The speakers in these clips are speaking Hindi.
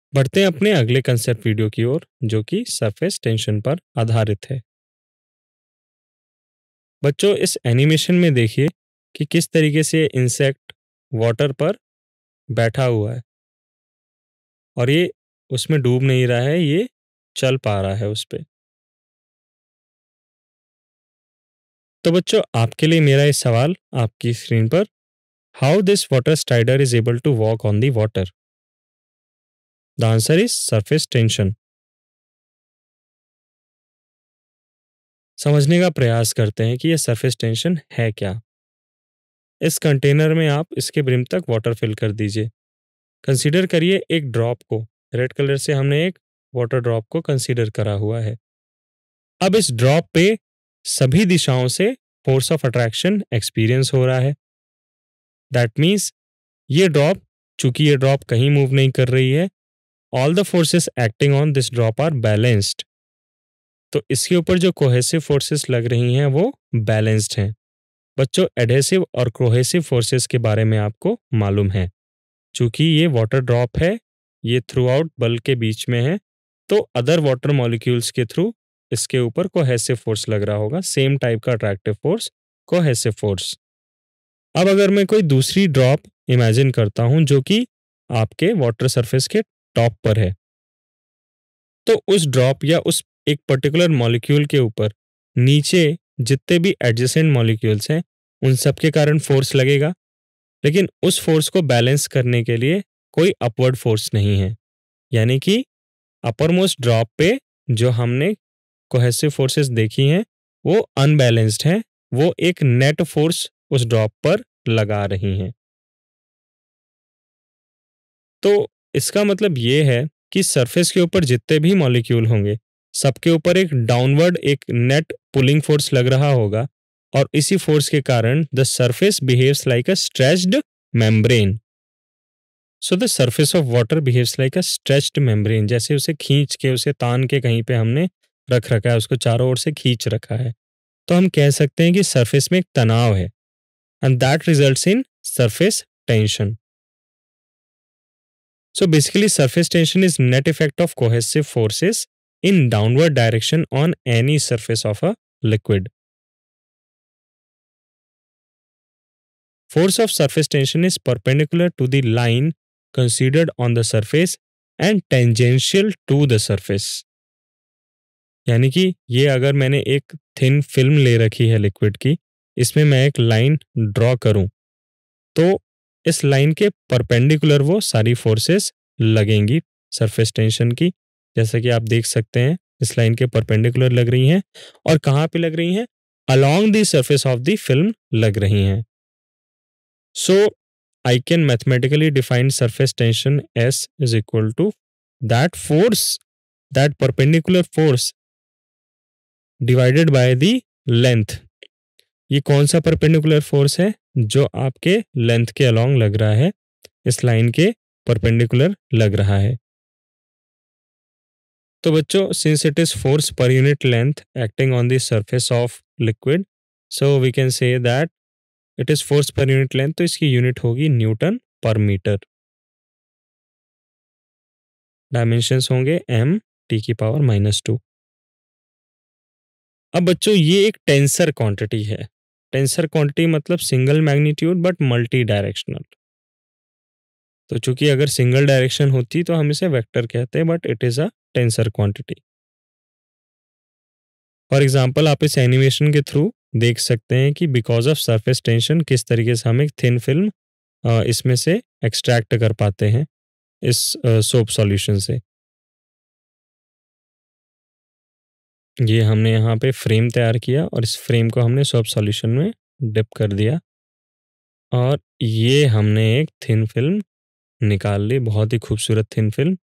बढ़ते हैं अपने अगले कंसेप्ट वीडियो की ओर जो कि सरफेस टेंशन पर आधारित है। बच्चों, इस एनिमेशन में देखिए कि किस तरीके से इंसेक्ट वाटर पर बैठा हुआ है और ये उसमें डूब नहीं रहा है, ये चल पा रहा है उस पे। तो बच्चों, आपके लिए मेरा ये सवाल आपकी स्क्रीन पर, how this water strider is able to walk on the water? The answer is surface tension. समझने का प्रयास करते हैं कि ये सरफेस टेंशन है क्या। इस कंटेनर में आप इसके ब्रिम तक वाटर फिल कर दीजिए। कंसीडर करिए एक ड्रॉप को। रेड कलर से हमने एक वाटर ड्रॉप को कंसीडर करा हुआ है। अब इस ड्रॉप पे सभी दिशाओं से फोर्स ऑफ अट्रैक्शन एक्सपीरियंस हो रहा है। दैट मीन्स ये ड्रॉप, चूंकि ये ड्रॉप कहीं मूव नहीं कर रही है, all the forces acting on this drop are balanced. तो इसके ऊपर जो कोहेसिव फोर्सेस लग रही हैं वो बैलेंस्ड हैं। बच्चों, एडहेसिव और कोहेसिव फोर्सेस के बारे में आपको मालूम है। चूंकि ये वाटर ड्रॉप है, ये थ्रू आउट बल्ब के बीच में है, तो अदर वाटर मॉलिक्यूल्स के थ्रू इसके ऊपर कोहेसिव फोर्स लग रहा होगा, सेम टाइप का अट्रैक्टिव फोर्स, कोहेसिव फोर्स। अब अगर मैं कोई दूसरी ड्रॉप इमेजिन करता हूं जो कि आपके वाटर सरफेस के टॉप पर है, तो उस ड्रॉप या उस एक पर्टिकुलर मॉलिक्यूल के ऊपर नीचे जितने भी एडजेसेंट मॉलिक्यूल्स हैं उन सब के कारण फोर्स लगेगा, लेकिन उस फोर्स को बैलेंस करने के लिए कोई अपवर्ड फोर्स नहीं है। यानी कि अपर मोस्ट ड्रॉप पे जो हमने कोहेसिव फोर्सेस देखी हैं वो अनबैलेंस्ड हैं, वो एक नेट फोर्स उस ड्रॉप पर लगा रही हैं। तो इसका मतलब ये है कि सरफेस के ऊपर जितने भी मॉलिक्यूल होंगे सबके ऊपर एक डाउनवर्ड एक नेट पुलिंग फोर्स लग रहा होगा, और इसी फोर्स के कारण the surface behaves like a stretched membrane. So the surface of water behaves like a stretched membrane, जैसे उसे खींच के, उसे तान के कहीं पे हमने रख रखा है, उसको चारों ओर से खींच रखा है। तो हम कह सकते हैं कि सरफेस में एक तनाव है, and that results in surface tension. So basically, surface tension is net effect of cohesive forces in downward direction on any surface of a liquid. Force of surface tension is perpendicular to the line considered on the surface and tangential to the surface. यानी कि ये अगर मैंने एक थिन फिल्म ले रखी है लिक्विड की, इसमें मैं एक लाइन ड्रॉ करूं, तो इस लाइन के परपेंडिकुलर वो सारी फोर्सेस लगेंगी सरफेस टेंशन की। जैसा कि आप देख सकते हैं इस लाइन के परपेंडिकुलर लग रही हैं, और कहाँ पे लग रही हैं? Along the surface of the film लग रही हैं। So I can mathematically define surface tension S is equal to that force, that perpendicular force divided by the length. ये कौन सा परपेंडिकुलर फोर्स है? जो आपके लेंथ के अलोंग लग रहा है, इस लाइन के परपेंडिकुलर लग रहा है। तो बच्चों, since it is force per unit length acting on the surface of liquid, so we can say that it is force per unit length, तो इसकी यूनिट होगी न्यूटन पर मीटर। डायमेंशंस होंगे m t की पावर -2। अब बच्चों, ये एक टेंसर क्वांटिटी है। टेंसर क्वांटिटी मतलब single magnitude but multi directional. तो चूंकि अगर सिंगल डायरेक्शन होती तो हम इसे वेक्टर कहते हैं, but it is a tensor quantity. For example, आप इस एनिमेशन के थ्रू देख सकते हैं कि बिकॉज ऑफ सरफेस टेंशन किस तरीके से हम एक थिन फिल्म इसमें से एक्सट्रैक्ट कर पाते हैं इस सोप सॉल्यूशन से। ये हमने यहाँ पे फ्रेम तैयार किया और इस फ्रेम को हमने सोप सॉल्यूशन में डिप कर दिया, और ये हमने एक थिन फिल्म निकाल ली, बहुत ही खूबसूरत थिन फिल्म।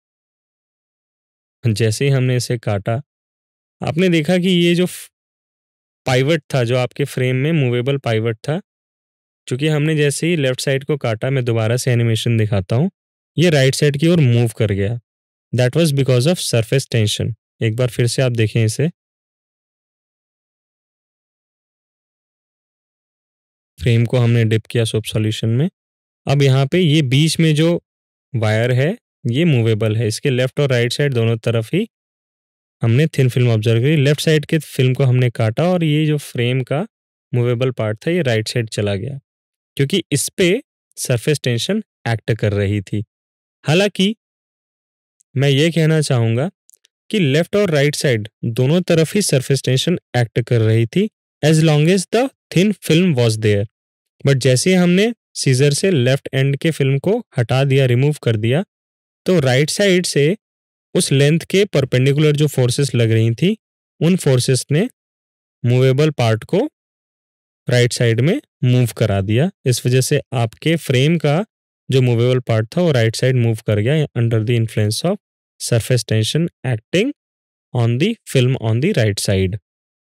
जैसे ही हमने इसे काटा, आपने देखा कि ये जो पाइवट था, जो आपके फ्रेम में मूवेबल पाइवट था, चूंकि हमने जैसे ही लेफ्ट साइड को काटा, मैं दोबारा से एनिमेशन दिखाता हूँ, ये राइट साइड की ओर मूव कर गया। That was because of surface tension. एक बार फिर से आप देखें इसे, फ्रेम को हमने डिप किया सोप सॉल्यूशन में। अब यहाँ पे ये बीच में जो वायर है, ये मूवेबल है, इसके लेफ्ट और राइट साइड दोनों तरफ ही हमने थिन फिल्म ऑब्जर्व करी। लेफ्ट साइड के फिल्म को हमने काटा और ये जो फ्रेम का मूवेबल पार्ट था ये राइट साइड चला गया, क्योंकि इस पे सरफेस टेंशन एक्ट कर रही थी। हालांकि मैं ये कहना चाहूँगा कि लेफ्ट और राइट साइड दोनों तरफ ही सरफेस टेंशन एक्ट कर रही थी as long as the thin film was there. But जैसे ही हमने सीजर से लेफ्ट एंड के फिल्म को हटा दिया, रिमूव कर दिया, तो राइट साइड से उस लेंथ के परपेंडिकुलर जो फोर्सेस लग रही थी उन फोर्सेस ने मूवेबल पार्ट को राइट साइड में मूव करा दिया। इस वजह से आपके फ्रेम का जो मूवेबल पार्ट था वो राइट साइड मूव कर गया under the influence of surface tension acting on the film on the right side.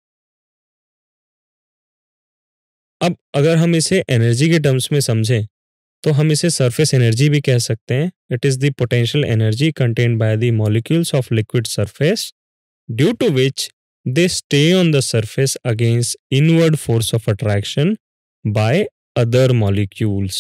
अब अगर हम इसे एनर्जी के टर्म्स में समझें तो हम इसे सरफेस एनर्जी भी कह सकते हैं। It is the potential energy contained by the molecules of liquid surface due to which they stay on the surface against inward force of attraction by other molecules।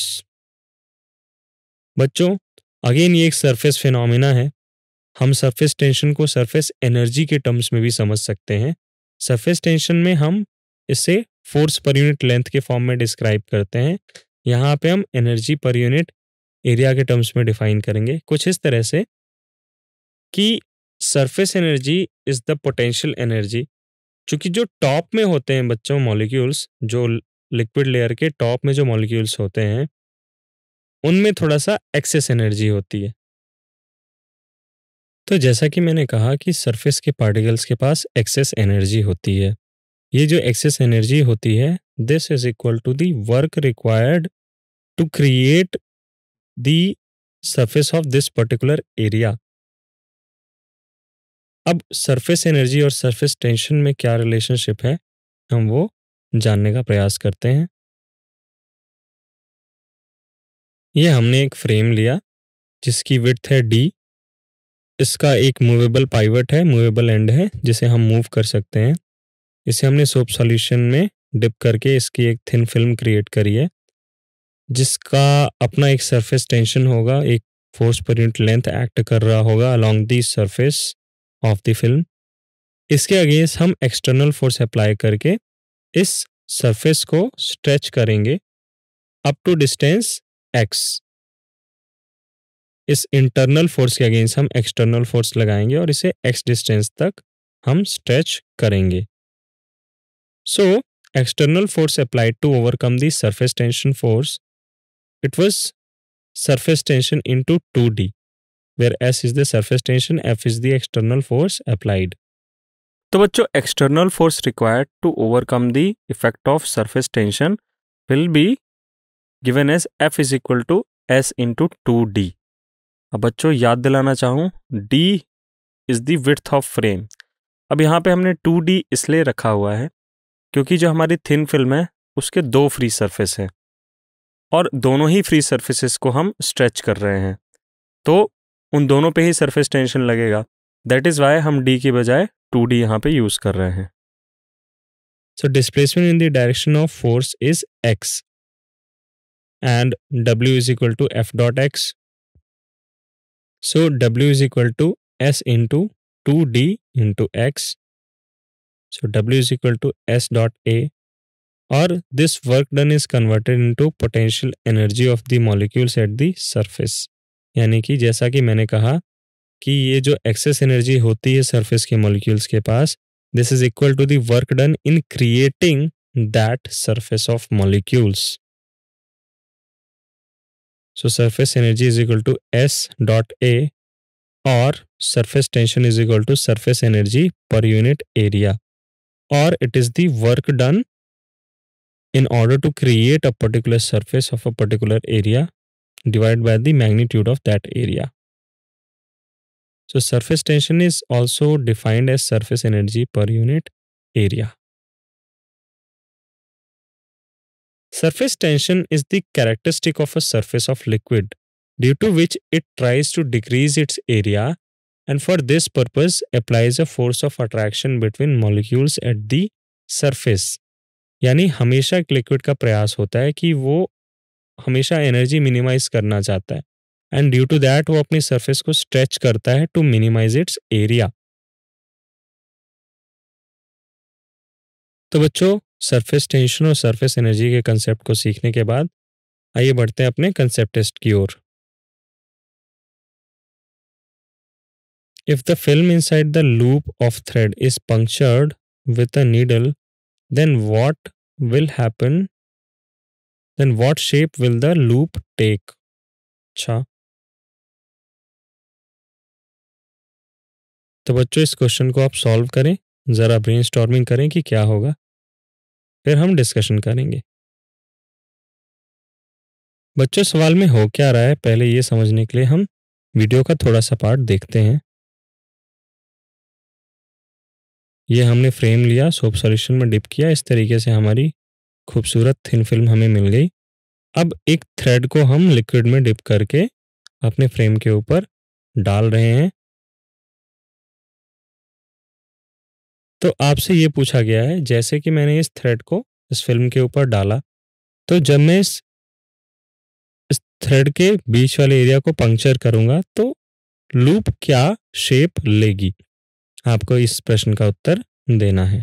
बच्चों, अगेन ये एक सरफेस फिनोमिना है। हम सरफेस टेंशन को सरफेस एनर्जी के टर्म्स में भी समझ सकते हैं। सरफेस टेंशन में हम इसे फोर्स पर यूनिट लेंथ के फॉर्म में डिस्क्राइब करते हैं। यहाँ पे हम एनर्जी पर यूनिट एरिया के टर्म्स में डिफाइन करेंगे कुछ इस तरह से कि surface energy is the potential energy. चूंकि जो टॉप में होते हैं बच्चों मॉलिक्यूल्स, जो लिक्विड लेयर के टॉप में जो मॉलिक्यूल्स होते हैं उनमें थोड़ा सा एक्सेस एनर्जी होती है। तो जैसा कि मैंने कहा कि सरफेस के पार्टिकल्स के पास एक्सेस एनर्जी होती है। ये जो एक्सेस एनर्जी होती है this is equal to the work required to create the surface of this particular area. अब सरफेस एनर्जी और सरफेस टेंशन में क्या रिलेशनशिप है हम वो जानने का प्रयास करते हैं। ये हमने एक फ्रेम लिया जिसकी विड्थ है d। इसका एक मूवेबल पाइवट है, मूवेबल एंड है जिसे हम मूव कर सकते हैं। इसे हमने सोप सॉल्यूशन में डिप करके इसकी एक थिन फिल्म क्रिएट करी है जिसका अपना एक सरफेस टेंशन होगा, एक force per unit length act कर रहा होगा along the surface of the film. इसके अगेंस्ट हम एक्सटर्नल फोर्स अप्लाई करके इस सरफेस को स्ट्रेच करेंगे अप टू डिस्टेंस x। इस इंटरनल फोर्स के अगेंस्ट हम एक्सटर्नल फोर्स लगाएंगे और इसे x डिस्टेंस तक हम स्ट्रेच करेंगे। So external force applied to overcome the surface tension force, it was surface tension into 2D, where S is the surface tension, F is the external force applied। तो बच्चों, external force required to overcome the effect of surface tension will be given as F is equal to S into 2D। अब बच्चों याद दिलाना चाहूँ, D is the width of frame। अब यहाँ पे हमने 2D इसलिए रखा हुआ है क्योंकि जो हमारी थिन फिल्म है उसके दो फ्री सरफेस हैं और दोनों ही फ्री सरफेसेस को हम स्ट्रेच कर रहे हैं, तो उन दोनों पे ही सरफेस टेंशन लगेगा। दैट इज वाई हम डी की बजाय 2D यहाँ पे यूज कर रहे हैं। So displacement in the direction of force is x and w is equal to f dot x। So w is equal to s into 2D into x। So w is equal to s dot a और this work done is converted into potential energy of the molecules at the surface। यानी कि जैसा कि मैंने कहा कि ये जो एक्सेस एनर्जी होती है सरफेस के मॉलिक्यूल्स के पास, this is equal to the work done in creating that surface of molecules. So surface energy is equal to S dot A और surface tension is equal to surface energy per unit area, और it is the work done in order to create a particular surface of a particular area divided by the magnitude of that area। So surface tension is also defined as surface energy per unit area। Surface tension is the characteristic of a surface of liquid due to which it tries to decrease its area and for this purpose applies a force of attraction between molecules at the surface। यानी हमेशा एक लिक्विड का प्रयास होता है कि वो हमेशा एनर्जी मिनिमाइज करना चाहता है एंड ड्यू टू दैट वो अपनी सरफेस को स्ट्रेच करता है टू मिनिमाइज इट्स एरिया। तो बच्चों, सरफेस टेंशन और सरफेस एनर्जी के कंसेप्ट को सीखने के बाद आइए बढ़ते हैं अपने कंसेप्ट टेस्ट की ओर। If the film inside the loop of thread is punctured with a needle, then what will happen? Then what shape will the loop take? अच्छा, तो बच्चों इस क्वेश्चन को आप सॉल्व करें, ज़रा ब्रेनस्टॉर्मिंग करें कि क्या होगा, फिर हम डिस्कशन करेंगे। बच्चों सवाल में हो क्या रहा है, पहले ये समझने के लिए हम वीडियो का थोड़ा सा पार्ट देखते हैं। ये हमने फ्रेम लिया, सोप सॉल्यूशन में डिप किया, इस तरीके से हमारी खूबसूरत थिन फिल्म हमें मिल गई। अब एक थ्रेड को हम लिक्विड में डिप करके अपने फ्रेम के ऊपर डाल रहे हैं। तो आपसे ये पूछा गया है, जैसे कि मैंने इस थ्रेड को इस फिल्म के ऊपर डाला, तो जब मैं इस थ्रेड के बीच वाले एरिया को पंक्चर करूंगा तो लूप क्या शेप लेगी? आपको इस प्रश्न का उत्तर देना है।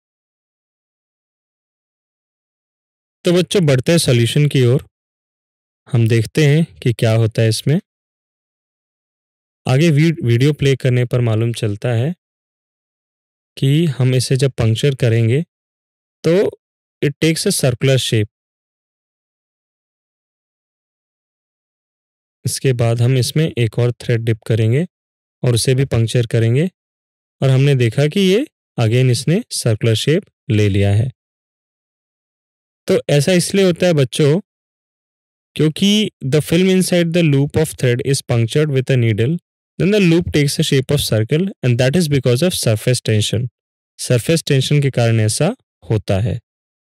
तो बच्चों बढ़ते हैं सॉल्यूशन की ओर। हम देखते हैं कि क्या होता है इसमें। आगे वीडियो प्ले करने पर मालूम चलता है कि हम इसे जब पंक्चर करेंगे तो it takes a circular shape. इसके बाद हम इसमें एक और थ्रेड डिप करेंगे और उसे भी पंक्चर करेंगे और हमने देखा कि ये अगेन इसने सर्कुलर शेप ले लिया है। तो ऐसा इसलिए होता है बच्चों क्योंकि the film inside the loop of thread is punctured with a needle, then the loop takes a shape of circle and that is because of surface tension. Surface tension के कारण ऐसा होता है।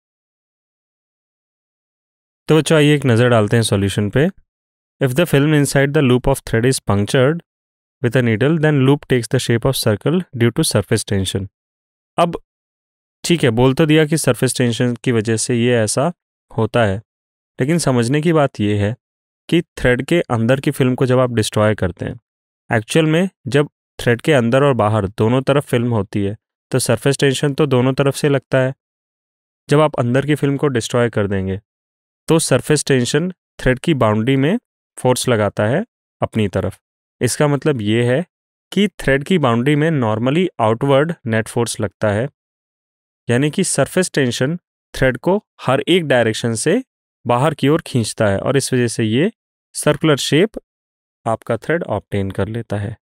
तो बच्चों आइए एक नज़र डालते हैं सॉल्यूशन पे। If the film inside the loop of thread is punctured with a needle, then loop takes the shape of circle due to surface tension। अब ठीक है, बोल तो दिया कि सरफेस टेंशन की वजह से ये ऐसा होता है, लेकिन समझने की बात ये है कि थ्रेड के अंदर की फिल्म को जब आप डिस्ट्रॉय करते हैं, एक्चुअल में जब थ्रेड के अंदर और बाहर दोनों तरफ फिल्म होती है तो सरफेस टेंशन तो दोनों तरफ से लगता है। जब आप अंदर की फिल्म को डिस्ट्रॉय कर देंगे तो सरफेस टेंशन थ्रेड की बाउंड्री में फोर्स लगाता है अपनी तरफ। इसका मतलब ये है कि थ्रेड की बाउंड्री में नॉर्मली आउटवर्ड नेट फोर्स लगता है, यानी कि सरफेस टेंशन थ्रेड को हर एक डायरेक्शन से बाहर की ओर खींचता है और इस वजह से ये सर्कुलर शेप आपका थ्रेड ऑब्टेन कर लेता है।